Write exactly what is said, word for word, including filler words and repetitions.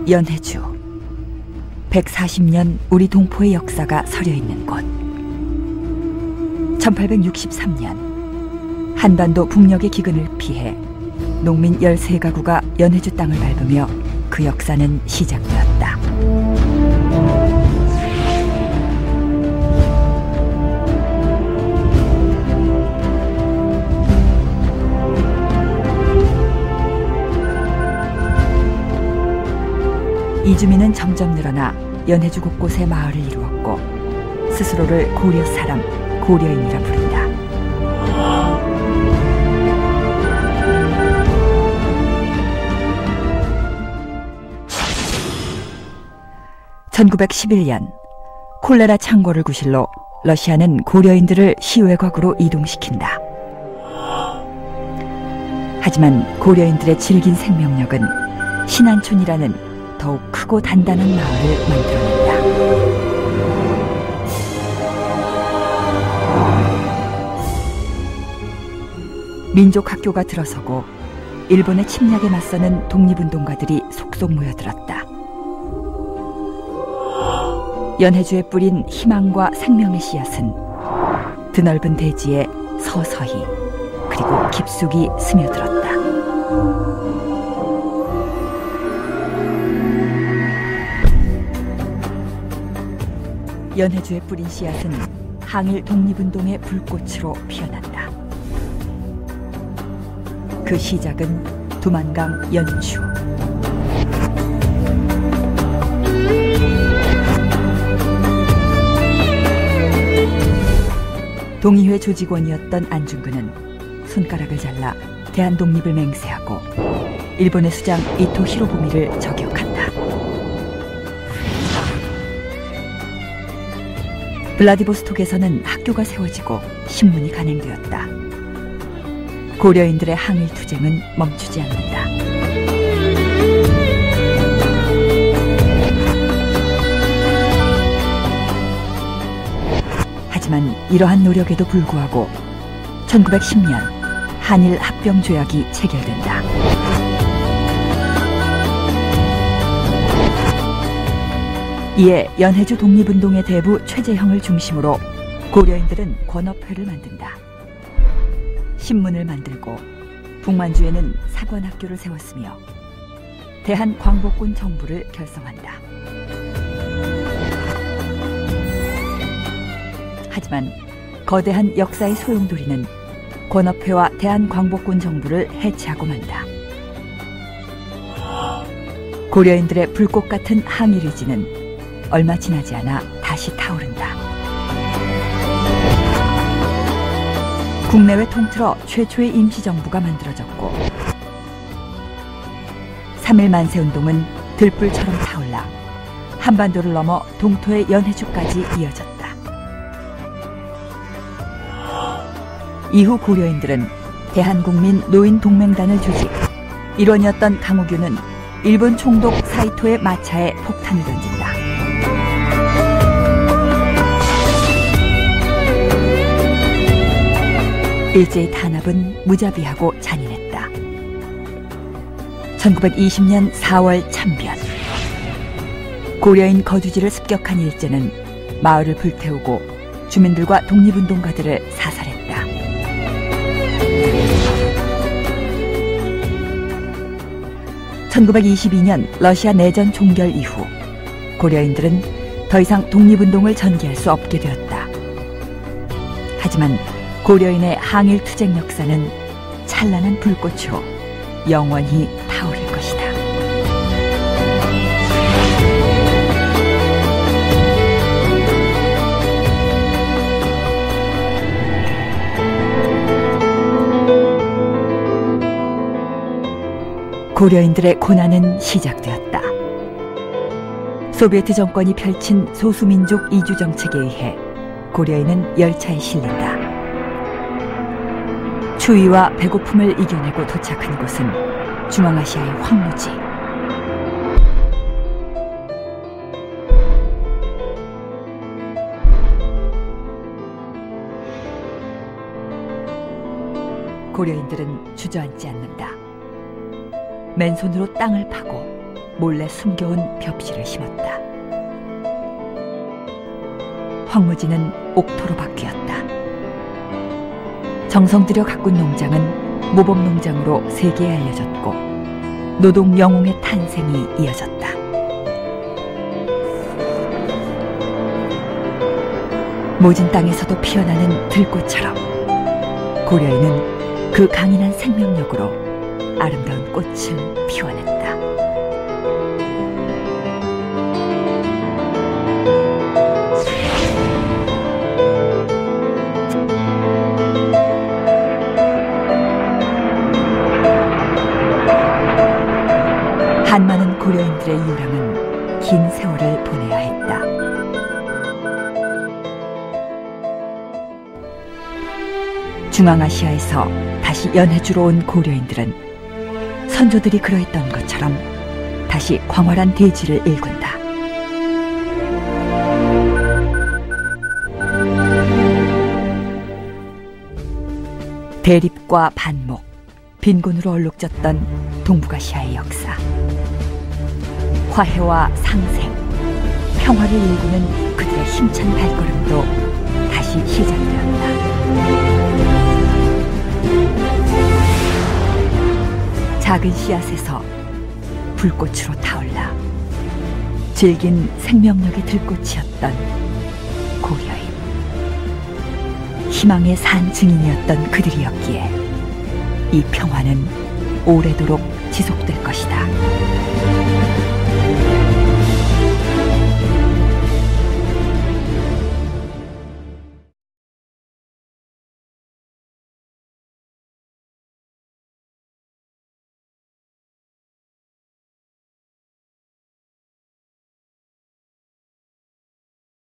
연해주. 백사십 년 우리 동포의 역사가 서려있는 곳. 천팔백육십삼 년 한반도 북녘의 기근을 피해 농민 열세 가구가 연해주 땅을 밟으며 그 역사는 시작되었다. 이주민은 점점 늘어나 연해주 곳곳에 마을을 이루었고 스스로를 고려 사람, 고려인이라 부른다. 천구백십일 년 콜레라 창궐을 구실로 러시아는 고려인들을 시외곽으로 이동시킨다. 하지만 고려인들의 질긴 생명력은 신안촌이라는 더욱 크고 단단한 마을을 만들어낸다. 민족학교가 들어서고 일본의 침략에 맞서는 독립운동가들이 속속 모여들었다. 연해주에 뿌린 희망과 생명의 씨앗은 드넓은 대지에 서서히 그리고 깊숙이 스며들었다. 연해주에 뿌린 씨앗은 항일 독립운동의 불꽃으로 피어난다. 그 시작은 두만강 연추. 동의회 조직원이었던 안중근은 손가락을 잘라 대한독립을 맹세하고 일본의 수장 이토 히로부미를 저격한다. 블라디보스톡에서는 학교가 세워지고 신문이 간행되었다. 고려인들의 항일 투쟁은 멈추지 않는다. 하지만 이러한 노력에도 불구하고 천구백십 년 한일 합병조약이 체결된다. 이에 연해주 독립운동의 대부 최재형을 중심으로 고려인들은 권업회를 만든다. 신문을 만들고 북만주에는 사관학교를 세웠으며 대한광복군 정부를 결성한다. 하지만 거대한 역사의 소용돌이는 권업회와 대한광복군 정부를 해체하고 만다. 고려인들의 불꽃 같은 항일 의지는 얼마 지나지 않아 다시 타오른다. 국내외 통틀어 최초의 임시정부가 만들어졌고 삼일 만세운동은 들불처럼 타올라 한반도를 넘어 동토의 연해주까지 이어졌다. 이후 고려인들은 대한국민 노인동맹단을 조직, 일원이었던 강우규는 일본 총독 사이토의 마차에 폭탄을 던진다. 일제의 탄압은 무자비하고 잔인했다. 천구백이십 년 사월 참변. 고려인 거주지를 습격한 일제는 마을을 불태우고 주민들과 독립운동가들을 사살했다. 천구백이십이 년 러시아 내전 종결 이후 고려인들은 더 이상 독립운동을 전개할 수 없게 되었다. 하지만 고려인의 항일 투쟁 역사는 찬란한 불꽃으로 영원히 타오를 것이다. 고려인들의 고난은 시작되었다. 소비에트 정권이 펼친 소수민족 이주 정책에 의해 고려인은 열차에 실린다. 추위와 배고픔을 이겨내고 도착한 곳은 중앙아시아의 황무지. 고려인들은 주저앉지 않는다. 맨손으로 땅을 파고 몰래 숨겨온 벽지를 심었다. 황무지는 옥토로 바뀌었다. 정성 들여 가꾼 농장은 모범농장으로 세계에 알려졌고 노동 영웅의 탄생이 이어졌다. 모진 땅에서도 피어나는 들꽃처럼 고려인은 그 강인한 생명력으로 아름다운 꽃을 피워냈다. 한많은 고려인들의 유랑은 긴 세월을 보내야 했다. 중앙아시아에서 다시 연해주로 온 고려인들은 선조들이 그러했던 것처럼 다시 광활한 대지를 일군다. 대립과 반목, 빈곤으로 얼룩졌던 동북아시아의 역사. 화해와 상생, 평화를 일구는 그들의 힘찬 발걸음도 다시 시작되었다. 작은 씨앗에서 불꽃으로 타올라 질긴 생명력의 들꽃이었던 고려인. 희망의 산 증인이었던 그들이었기에 이 평화는 오래도록 지속될 것이다.